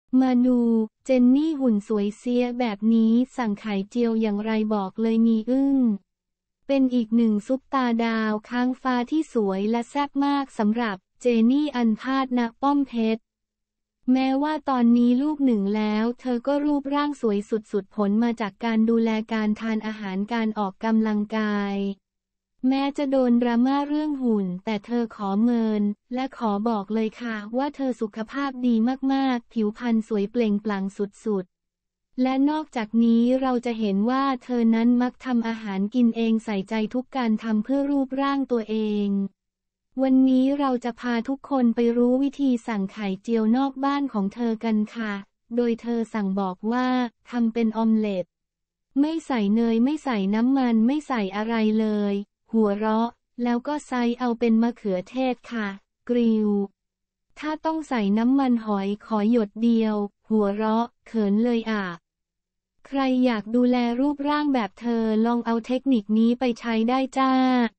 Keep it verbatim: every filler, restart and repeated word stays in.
มาดูเจนนี่หุ่นสวยเสียแบบนี้สั่งไข่เจียวอย่างไรบอกเลยมีอึ้งเป็นอีกหนึ่งซุปตาดาวค้างฟ้าที่สวยและแซ่บมากสำหรับเจนี่อัญพาส ณ ป้อมเพชรแม้ว่าตอนนี้ลูกหนึ่งแล้วเธอก็รูปร่างสวยสุดๆผลมาจากการดูแลการทานอาหารการออกกำลังกายแม้จะโดนดราม่าเรื่องหุ่นแต่เธอขอเมินและขอบอกเลยค่ะว่าเธอสุขภาพดีมากๆผิวพรรณสวยเปล่งปลั่งสุดๆและนอกจากนี้เราจะเห็นว่าเธอนั้นมักทำอาหารกินเองใส่ใจทุกการทำเพื่อรูปร่างตัวเองวันนี้เราจะพาทุกคนไปรู้วิธีสั่งไข่เจียวนอกบ้านของเธอกันค่ะโดยเธอสั่งบอกว่าทำเป็นออมเล็ตไม่ใส่เนยไม่ใส่น้ำมันไม่ใส่อะไรเลยหัวเราะแล้วก็ไซเอาเป็นมะเขือเทศค่ะกริลถ้าต้องใส่น้ำมันหอยขอหยดเดียวหัวเราะเขินเลยอ่ะใครอยากดูแลรูปร่างแบบเธอลองเอาเทคนิคนี้ไปใช้ได้จ้า